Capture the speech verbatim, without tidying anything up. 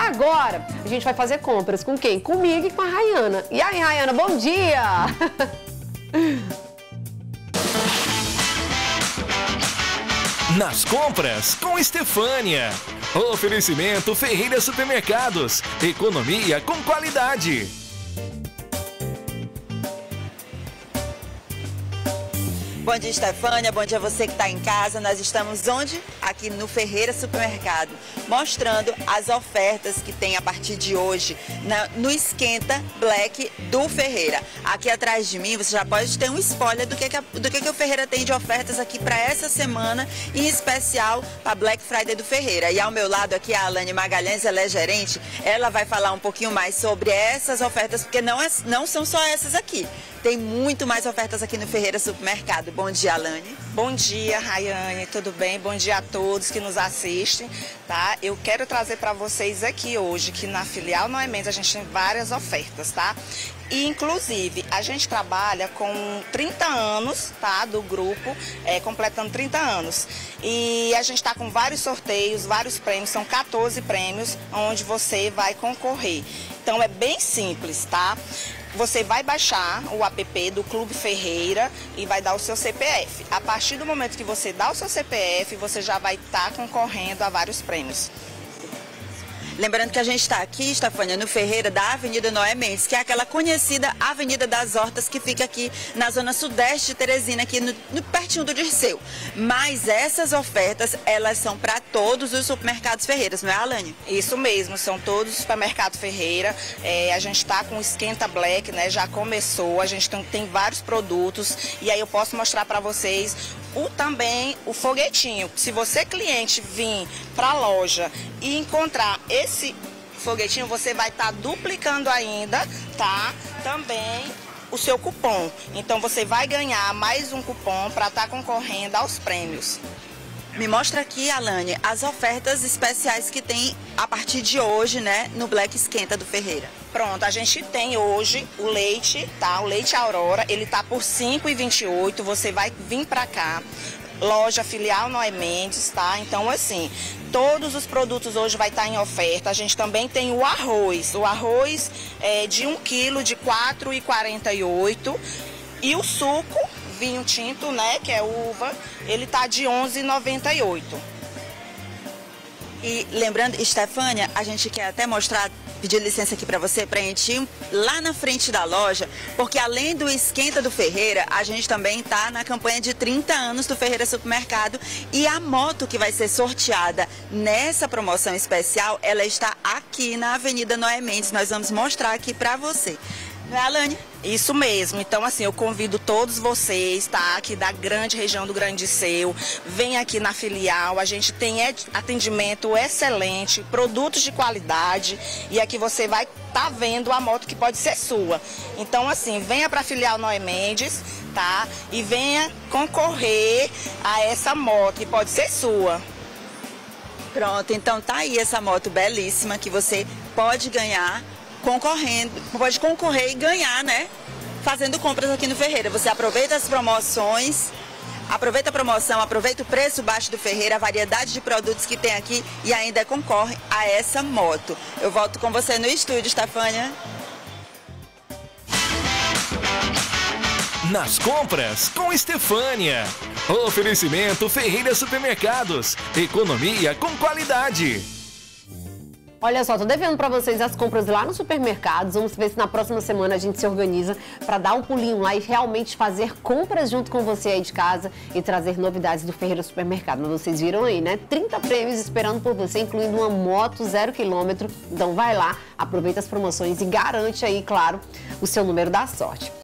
agora a gente vai fazer compras com quem? Comigo e com a Rayana. E aí, Rayana, bom dia! Nas compras com Estefânia. Oferecimento Ferreira Supermercados. Economia com qualidade. Bom dia, Estefânia. Bom dia a você que está em casa. Nós estamos onde? Aqui no Ferreira Supermercado, mostrando as ofertas que tem a partir de hoje na, no Esquenta Black do Ferreira. Aqui atrás de mim você já pode ter um spoiler do que, que, a, do que, que o Ferreira tem de ofertas aqui para essa semana, em especial para Black Friday do Ferreira. E ao meu lado aqui a Alane Magalhães, ela é gerente. Ela vai falar um pouquinho mais sobre essas ofertas, porque não, é, não são só essas aqui. Tem muito mais ofertas aqui no Ferreira Supermercado. Bom dia, Alane. Bom dia, Rayane, tudo bem? Bom dia a todos que nos assistem, tá? Eu quero trazer para vocês aqui hoje que na filial Noé Mendes a gente tem várias ofertas, tá? E, inclusive, a gente trabalha com trinta anos, tá? Do grupo, é, completando trinta anos. E a gente está com vários sorteios, vários prêmios, são quatorze prêmios onde você vai concorrer. Então, é bem simples, tá? Você vai baixar o app do Clube Ferreira e vai dar o seu C P F. A partir do momento que você dá o seu C P F, você já vai estar concorrendo a vários prêmios. Lembrando que a gente está aqui, Estefânia, no Ferreira da Avenida Noé Mendes, que é aquela conhecida Avenida das Hortas que fica aqui na zona sudeste de Teresina, aqui no, no pertinho do Dirceu. Mas essas ofertas, elas são para todos os supermercados Ferreiras, não é, Alane? Isso mesmo, são todos os supermercados Ferreira. É, a gente está com o Esquenta Black, né? Já começou, a gente tem, tem vários produtos e aí eu posso mostrar para vocês o, também o foguetinho. Se você, cliente, vir para a loja e encontrar esse foguetinho, você vai estar tá duplicando ainda, tá? Também o seu cupom. Então você vai ganhar mais um cupom para estar tá concorrendo aos prêmios. Me mostra aqui, Alane, as ofertas especiais que tem a partir de hoje, né, no Black Esquenta do Ferreira. Pronto, a gente tem hoje o leite, tá? O leite Aurora, ele tá por cinco reais e vinte e oito centavos, você vai vir pra cá. Loja filial Noé Mendes, tá? Então, assim, todos os produtos hoje vai estar em oferta. A gente também tem o arroz. O arroz é de um quilo de quatro reais e quarenta e oito centavos. E o suco, vinho tinto, né, que é uva, ele tá de onze reais e noventa e oito centavos. E lembrando, Estefânia, a gente quer até mostrar, pedir licença aqui para você, para a gente ir lá na frente da loja, porque além do Esquenta do Ferreira, a gente também está na campanha de trinta anos do Ferreira Supermercado e a moto que vai ser sorteada nessa promoção especial, ela está aqui na Avenida Noé Mendes. Nós vamos mostrar aqui para você. Não é, Alane? Isso mesmo. Então, assim, eu convido todos vocês, tá? Aqui da grande região do Grande Dirceu. Vem aqui na filial. A gente tem atendimento excelente, produtos de qualidade. E aqui você vai estar vendo a moto que pode ser sua. Então, assim, venha para a filial Noé Mendes, tá? E venha concorrer a essa moto que pode ser sua. Pronto, então tá aí essa moto belíssima que você pode ganhar concorrendo, pode concorrer e ganhar, né? Fazendo compras aqui no Ferreira. Você aproveita as promoções, aproveita a promoção, aproveita o preço baixo do Ferreira, a variedade de produtos que tem aqui e ainda concorre a essa moto. Eu volto com você no estúdio, Estefânia. Nas compras com Estefânia. Oferecimento Ferreira Supermercados. Economia com qualidade. Olha só, tô devendo para vocês as compras lá no supermercado. Vamos ver se na próxima semana a gente se organiza para dar um pulinho lá e realmente fazer compras junto com você aí de casa e trazer novidades do Ferreira Supermercado. Mas vocês viram aí, né? trinta prêmios esperando por você, incluindo uma moto zero quilômetro. Então vai lá, aproveita as promoções e garante aí, claro, o seu número da sorte.